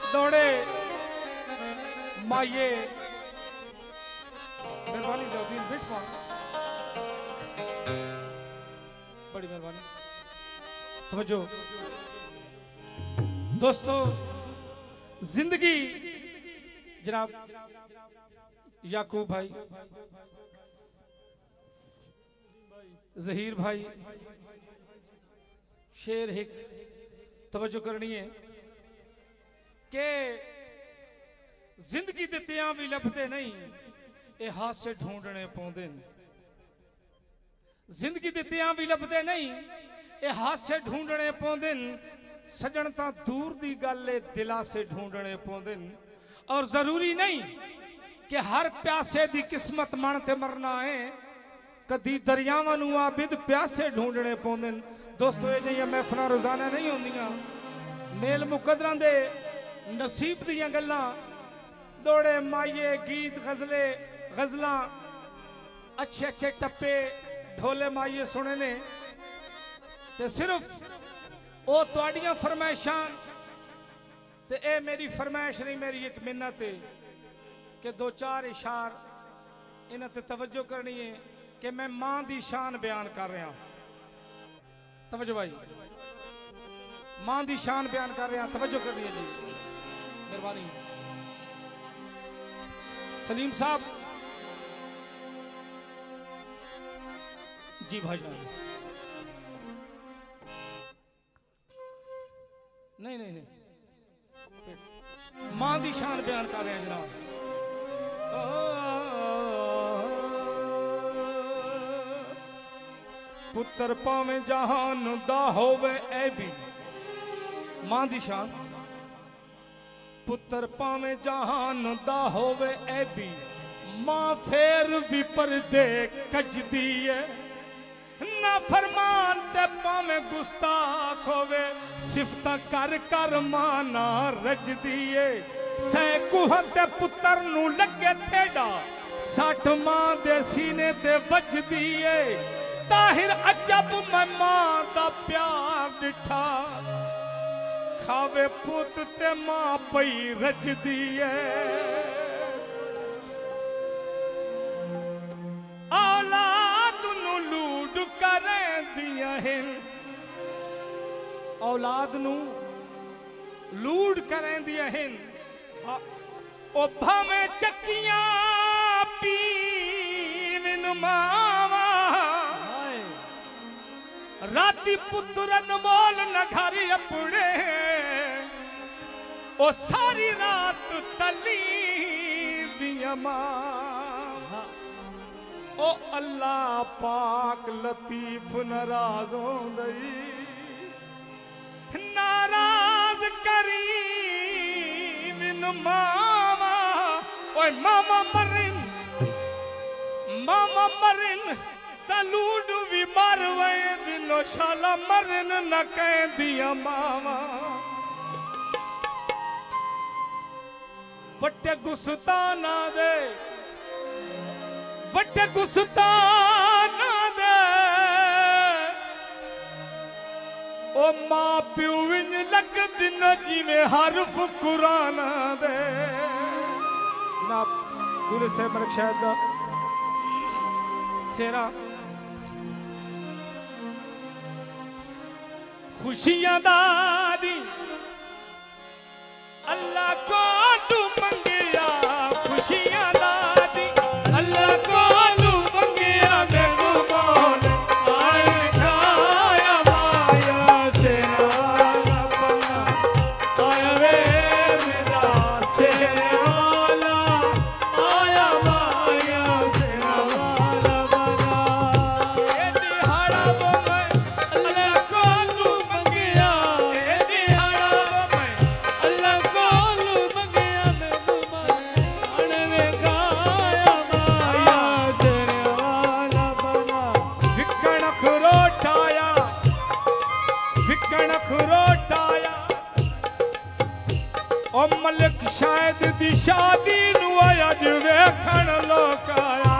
दौड़े माये मेहरबानी जाउद्दीन बिट पा बड़ी मेहरबानी तवज्जो दोस्तों जिंदगी जनाब याकूब भाई जहीर भाई शेर हिक तवज्जो करनी है कि जिंदगी दित्तियां भी लभदे नहीं ये हादसे ढूंढने पौंदे ने जिंदगी दित्तियां भी लभदे नहीं ये हादसे ढूंढने पौंदे ने सजन ता दूर दी गल दिला से ढूंढने पौंदे ने और जरूरी नहीं कि हर प्यासे दी किस्मत मन ते मरना है कदी दरियावां नूं आबिद प्यासे ढूंढने पौंदे ने दोस्तों ये जिहियां महफिलां रोजाना नहीं होंदियां मेल मुकदरां दे नसीब दियां गल्लां दौड़े माये गीत गजले गजलां अच्छे अच्छे टप्पे ढोले माये सुने ने ते सिर्फ ओ तुहाडियां फरमाइशां ते ए मेरी फरमाइश नहीं मेरी एक मिन्नत है कि दो चार इशार इन्हां ते तवज्जो करनी है कि मैं मां दी शान बयान कर रहा तवज्जो भाई मां दी शान बयान कर रहा तवज्जो करनी है जी मेहरबानी सलीम साहब जी भाईजान नहीं नहीं नहीं मां दी शान बयान कर रहे हैं जनाब पुत्र पावे जहान दा होवे ऐ भी मां दी शान पुत्र पावे जहान दा होवे ऐ भी मां फेर भी पर्दे कजदी है ना फरमान ते पावे गुस्ताख होवे सिफता कर कर माना रजदी है सै कुह ते पुत्र नू लगे थेड़ा सठ मां दे सीने ते वजदी है ताहिर अजब मैं मां दा प्यार डिठा खावे पुत ते मां पई रजदी है औलाद नू लूड करें दिया हिन औलाद नू लूड करें दिया हिन ओ भावे चक्कियां पीविन मावा राती पुत्रन मोल न घर अपने ओ सारी रात तली दिया मां ओ अल्लाह पाक लतीफ नाराज होंदई नाराज करीम इन मामा ओए मामा मरिन तलूड भी मारवे दिनो शाला मरन न कह दिया मामा वटे गुस्ताना दे वटे गुस्ताना दे ओ मां प्यू विन लग दिन जिवें हरफ कुरान दे जनाब दूर से मलक शायद दा सेरा खुशियां दादी अल्लाह को तू मंगिया खुशियां दादी अल्लाह को तू मंगिया मेनू बोल आए खाया माया सेरा बना आया वे मेरा सेरा आया माया सेरा बना ये दिहाड़ा वो मैं अल्लाह को तू मंगिया ये दिहाड़ा वो मैं अल्लाह को तू मंगिया मेनू बोल अणवे खाया माया सेरा बना विकण खरोटाया ओ मलिक शायद दी शादी नू अज वेखण लोक आया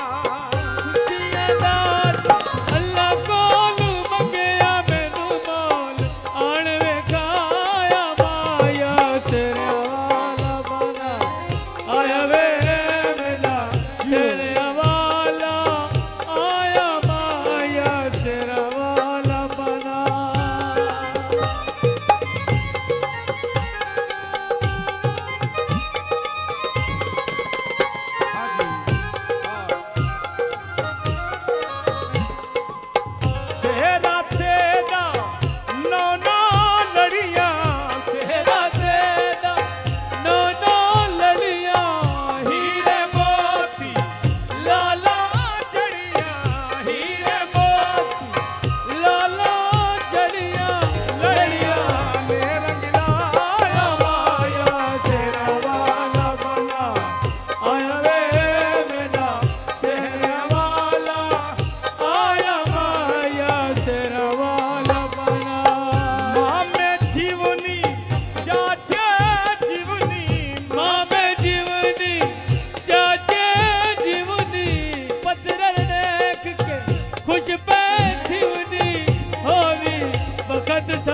अल्लाह कोलू मंगिया मैनू मोल आण वेखाया माया तेरा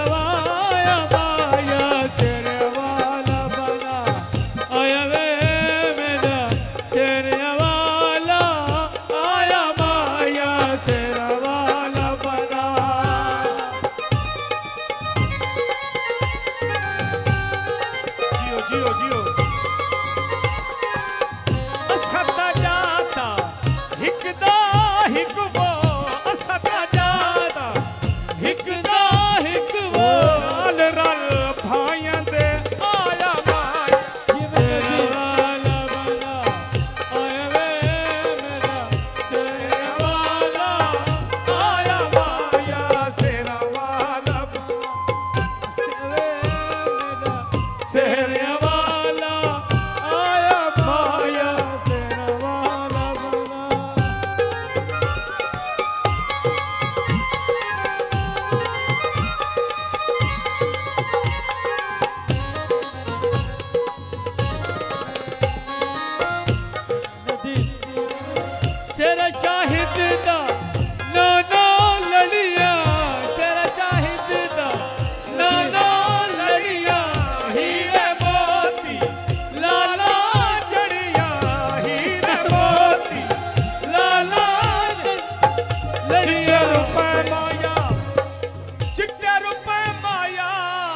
आया माया तेरे वाला बना आया वे मेरा तेरे वाला आया माया तेरा वाला बना। जियो जियो जियो सदा जाता हिकदा हिकबो सदा जाता हिकदा हिकबो रल रल भाइयां दे आया माया तेरा वाला बना आया वे मेरा तेरा वाला आया माया सेरा वाला तेरे वाला आया माया तेरा वाला बना। तेरा शाहिद दा ना ना लड़िया तेरा शाहिद दा ना ना लड़िया हीरे मोती लाला चढ़िया हीरे मोती लाला चिट्टे रुपए माया चिट्टे रुपए माया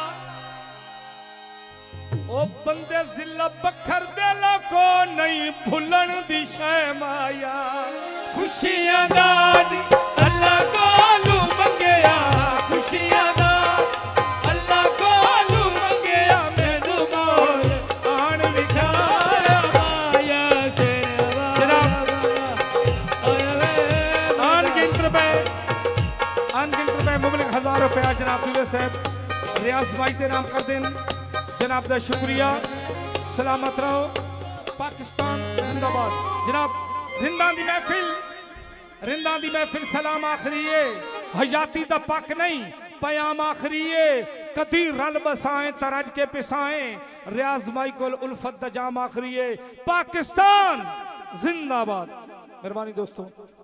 ओ बंदे जिला बखर दे को नहीं भुलन दी शै माया खुशियां दादी अल्लाह कोलू मंगया खुशियां दा अल्लाह कोलू मंगया मैनू मोल आन विखाया माया तेरे वाला आया वे अनगिनत रुपए मुबलिक 1000 रुपया जनाब दूल्हे साहब रियाज भाई के नाम कर दें। जनाब का शुक्रिया सलामत रहो पाकिस्तान जिंदाबाद। जनाब रिंदा दी महफिल सलाम आखरी है हयाती दा पक नहीं पयाम आखरी है कदी रल बसाएं तरज के पिसाएं रियाज भाई को उल्फत दा जाम आखरी है पाकिस्तान जिंदाबाद। मेहरबानी दोस्तों।